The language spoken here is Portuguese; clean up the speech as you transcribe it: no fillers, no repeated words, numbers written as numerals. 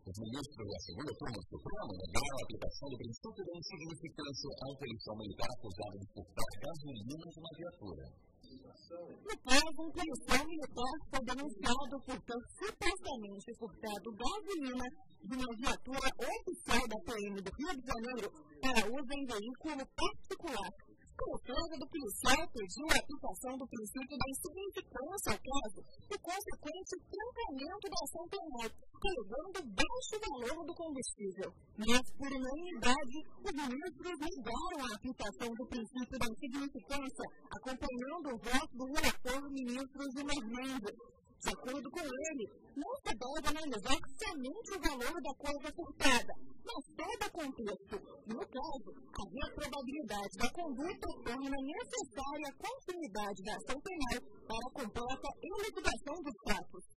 Os ministros da segunda turma do Supremo negaram a aplicação do princípio da insignificância à policial militar acusado de furtar gasolina de uma viatura. No caso, um policial militar foi denunciado por ter supostamente furtado gasolina de uma viatura oficial da PM do Rio de Janeiro para uso em veículo particular. A defesa do policial pediu a aplicação do princípio da insignificância ao caso e consequente trancamento da ação penal, alegando baixo valor do combustível. Mas, por unanimidade, os ministros negaram a aplicação do princípio da insignificância, acompanhando o voto do relator ministro Gilmar Mendes. De acordo com ele, não se deve analisar somente o valor da coisa furtada, mas todo o contexto. No caso, havia probabilidade da conduta torna necessária a continuidade da ação penal para a completa elucidação dos fatos.